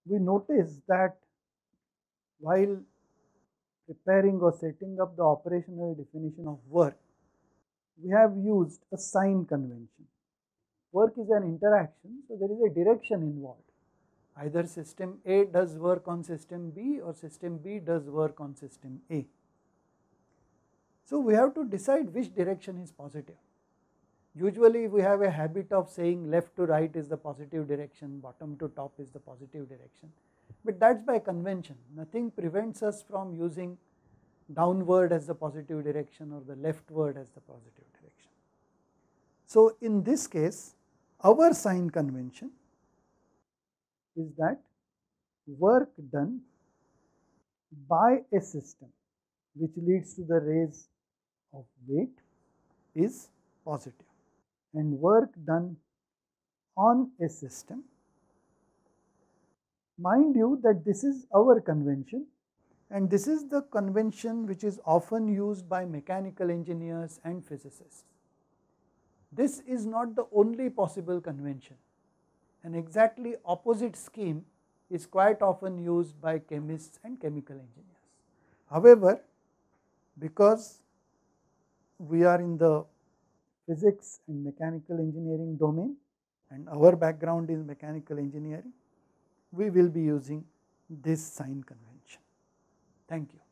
we notice that while preparing or setting up the operational definition of work, we have used a sign convention. Work is an interaction, so there is a direction involved. Either system A does work on system B or system B does work on system A. So we have to decide which direction is positive. Usually we have a habit of saying left to right is the positive direction, bottom to top is the positive direction, but that is by convention. Nothing prevents us from using downward as the positive direction or the leftward as the positive direction. So in this case, our sign convention is that work done by a system which leads to the raise of weight is positive, and work done on a system, mind you that this is our convention, and this is the convention which is often used by mechanical engineers and physicists. This is not the only possible convention. An exactly opposite scheme is quite often used by chemists and chemical engineers. However, because we are in the physics and mechanical engineering domain and our background is mechanical engineering, we will be using this sign convention. Thank you.